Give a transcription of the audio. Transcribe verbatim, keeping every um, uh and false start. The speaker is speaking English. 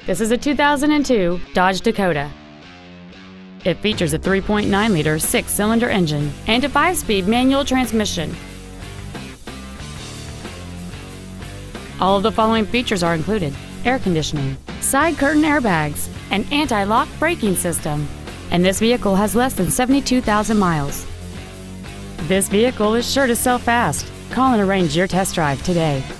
This is a two thousand two Dodge Dakota. It features a three point nine liter six-cylinder engine and a five-speed manual transmission. All of the following features are included: air conditioning, side curtain airbags, an anti-lock braking system, and this vehicle has less than seventy-two thousand miles. This vehicle is sure to sell fast. Call and arrange your test drive today.